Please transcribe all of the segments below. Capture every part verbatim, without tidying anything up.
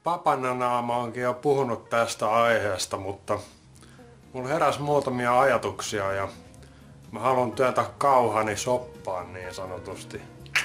Papananaama onkin jo puhunut tästä aiheesta, mutta mulla heräsi muutamia ajatuksia ja mä haluan työntää kauhani soppaan niin sanotusti.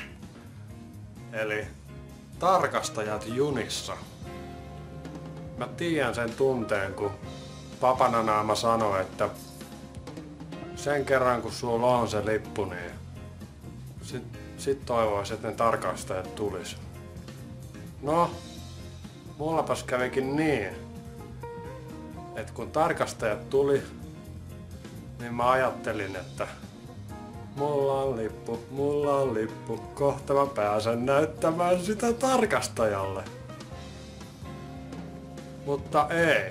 Eli tarkastajat junissa. Mä tiedän sen tunteen, kun Papananaama sanoi, että sen kerran kun sulla on se lippu, niin sit, sit toivois, että ne tarkastajat tulis. No, mullapas kävikin niin, että kun tarkastajat tuli, niin mä ajattelin, että mulla on lippu, mulla on lippu, kohta mä pääsen näyttämään sitä tarkastajalle. Mutta ei.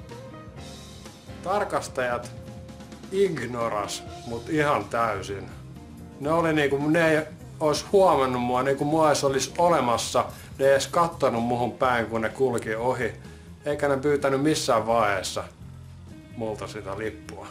Tarkastajat ignoras mut ihan täysin. Ne oli niinku, ne ei ois huomannut mua, niinku mua edes olis olemassa. Ne ei edes kattonut muhun päin, kun ne kulki ohi. Eikä ne pyytänyt missään vaiheessa multa sitä lippua.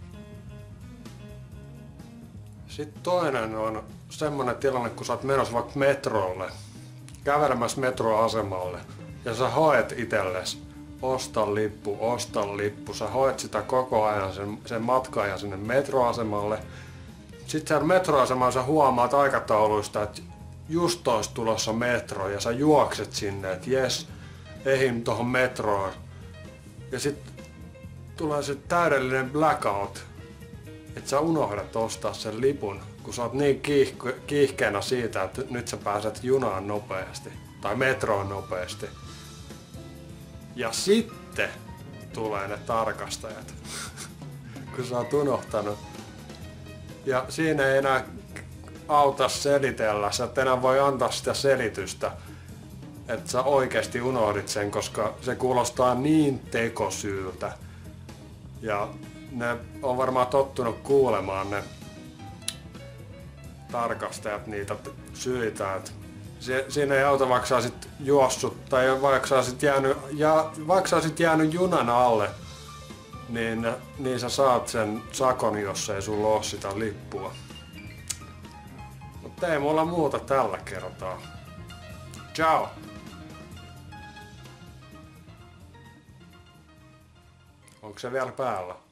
Sitten toinen on semmonen tilanne, kun sä oot menossa vaikka metrolle, kävelemässä metroasemalle, ja sä hoet itelles, osta lippu, osta lippu. Sä hoet sitä koko ajan sen, sen matkan ja sinne metroasemalle. Sitten siellä metroasemalla sä huomaat aikatauluista, että just ois tulossa metro ja sä juokset sinne, että jes, ehin tohon metroon. Ja sit tulee se täydellinen blackout, että sä unohdat ostaa sen lipun, kun sä oot niin kiihke- kiihkeänä siitä, että nyt sä pääset junaan nopeasti tai metroon nopeasti. Ja sitten tulee ne tarkastajat, kun sä oot unohtanut. Ja siinä ei enää auta selitellä, sä et enää voi antaa sitä selitystä, että sä oikeesti unohdit sen, koska se kuulostaa niin tekosyyltä. Ja ne on varmaan tottunut kuulemaan ne tarkastajat niitä syitä, että siinä ei auta, vaikka sä olisit juossut tai vaikka sä olisit jäänyt, ja, vaikka sä olisit jäänyt junan alle, niin, niin sä saat sen sakon, jos ei sulla oo sitä lippua. Mutta ei mulla muuta tällä kertaa. Ciao! Onko se vielä päällä?